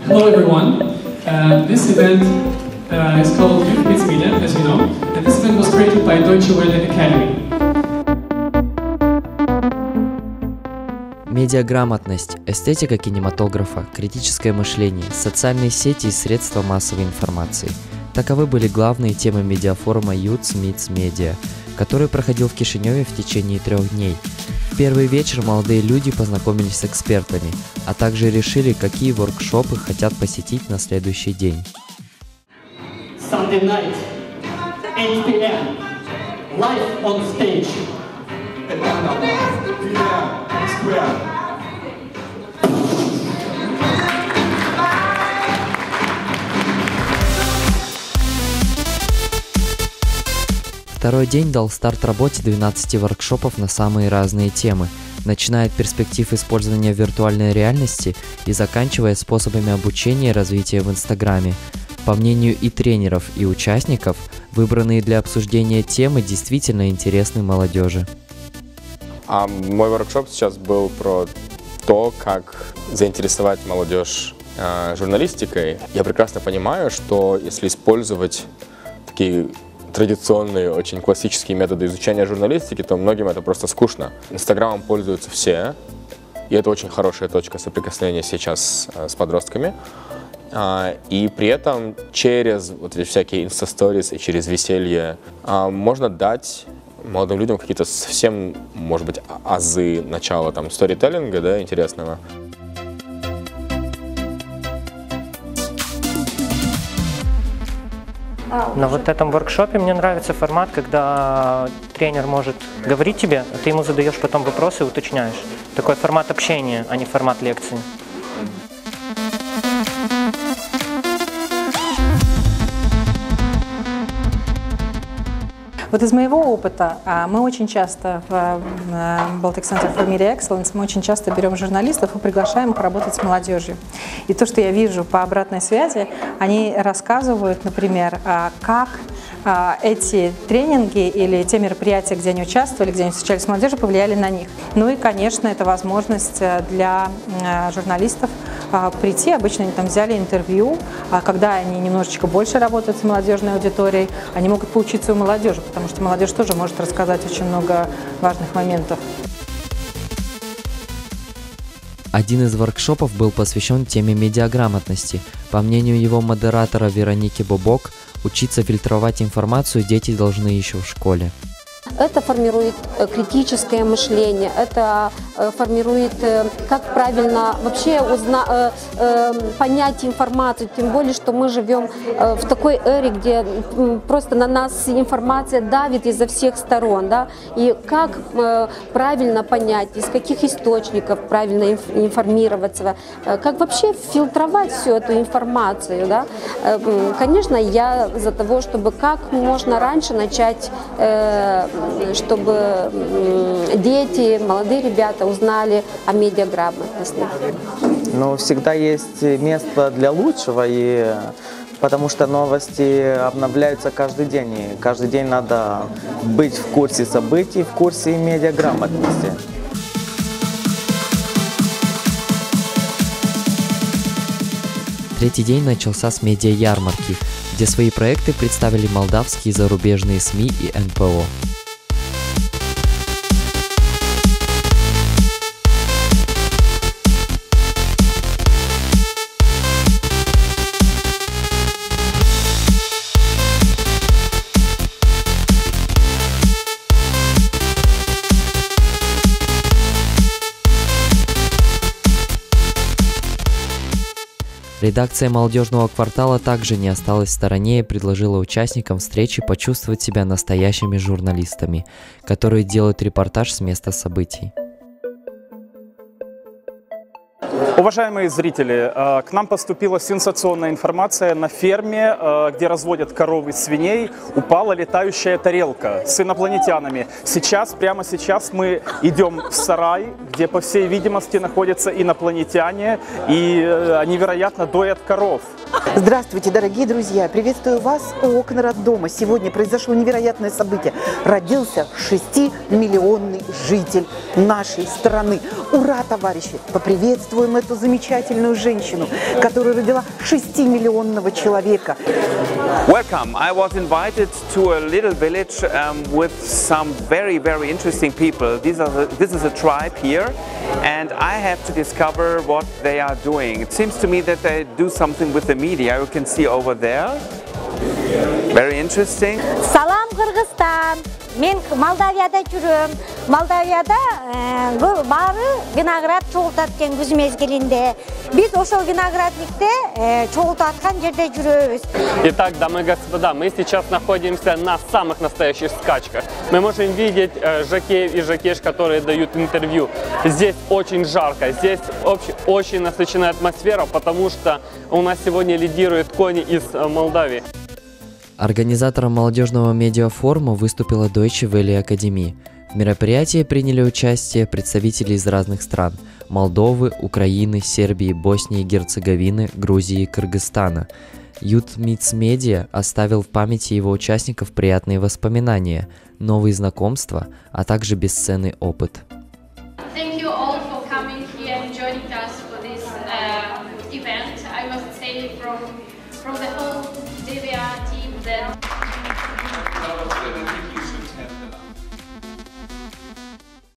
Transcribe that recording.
Hello everyone. This event is called Youth Meets Media, as you know, and this event was created by Deutsche Welle Academy. Медиаграмотность, эстетика кинематографа, критическое мышление, социальные сети и средства массовой информации. Таковы были главные темы медиафорума Youth Meets Media, который проходил в Кишиневе в течение 3 дней. В первый вечер молодые люди познакомились с экспертами, а также решили, какие воркшопы хотят посетить на следующий день. Sunday night, 8 p.m. Live on stage. Второй день дал старт работе 12 воркшопов на самые разные темы, начиная от перспектив использования виртуальной реальности и заканчивая способами обучения и развития в Инстаграме. По мнению и тренеров, и участников, выбранные для обсуждения темы действительно интересны молодежи. Мой воркшоп сейчас был про то, как заинтересовать молодежь журналистикой. Я прекрасно понимаю, что если использовать такие традиционные, очень классические методы изучения журналистики, то многим это просто скучно. Инстаграмом пользуются все, и это очень хорошая точка соприкосновения сейчас с подростками. И при этом через вот эти всякие инста-сторис и через веселье можно дать молодым людям какие-то совсем, может быть, азы начала там сторителлинга, да, интересного. На вот этом воркшопе мне нравится формат, когда тренер может говорить тебе, а ты ему задаешь потом вопросы и уточняешь. Такой формат общения, а не формат лекции. Вот из моего опыта, мы очень часто в Baltic Center for Media Excellence, мы очень часто берем журналистов и приглашаем их работать с молодежью. И то, что я вижу по обратной связи, они рассказывают, например, как эти тренинги или те мероприятия, где они участвовали, где они встречались с молодежью, повлияли на них. Ну и, конечно, это возможность для журналистов прийти, обычно они там взяли интервью, а когда они немножечко больше работают с молодежной аудиторией, они могут поучиться у молодежи, потому что молодежь тоже может рассказать очень много важных моментов. Один из воркшопов был посвящен теме медиаграмотности. По мнению его модератора Вероники Бобок, учиться фильтровать информацию дети должны еще в школе. Это формирует критическое мышление, это формирует, как правильно вообще понять информацию, тем более, что мы живем в такой эре, где просто на нас информация давит изо всех сторон, да? И как правильно понять, из каких источников правильно информироваться, как вообще фильтровать всю эту информацию, да? Конечно, я за того, чтобы как можно раньше начать, чтобы дети, молодые ребята узнали о медиаграмотности. Но всегда есть место для лучшего, потому что новости обновляются каждый день. И каждый день надо быть в курсе событий, в курсе медиаграмотности. Третий день начался с медиа-ярмарки, где свои проекты представили молдавские зарубежные СМИ и НПО. Редакция молодежного квартала также не осталась в стороне и предложила участникам встречи почувствовать себя настоящими журналистами, которые делают репортаж с места событий. Уважаемые зрители, к нам поступила сенсационная информация. На ферме, где разводят коров и свиней, упала летающая тарелка с инопланетянами. Прямо сейчас мы идем в сарай, где, по всей видимости, находятся инопланетяне, и они, вероятно, доят коров. Здравствуйте, дорогие друзья! Приветствую вас у окон роддома. Сегодня произошло невероятное событие. Родился 6-миллионный житель нашей страны. Ура, товарищи! Поприветствуем приветствуем эту замечательную женщину, которая родила 6-миллионного человека. Welcome. I was invited to a little village with some very interesting people. This is a tribe here, and I have to discover what they are doing. It seems to me that they do something with the media. You can see over there. Very interesting. Salam Kırgızstan. Men Moldaviyada жүрөм. Moldaviyada бары виноград чогултаткан күз мезгилинде. Биз ошол виноградникте чогултаткан жерде жүрөбүз. Итак, дамы и господа, мы сейчас находимся на самых настоящих скачках. Мы можем видеть жокеев и жокеш, которые дают интервью. Здесь очень жарко, здесь очень насыщенная атмосфера, потому что у нас сегодня лидируют кони из Молдавии. Организатором молодежного медиафорума выступила Deutsche Welle Академии. В мероприятии приняли участие представители из разных стран – Молдовы, Украины, Сербии, Боснии и Герцеговины, Грузии и Кыргызстана. Youth Meets Media оставил в памяти его участников приятные воспоминания, новые знакомства, а также бесценный опыт. From the whole DVR team that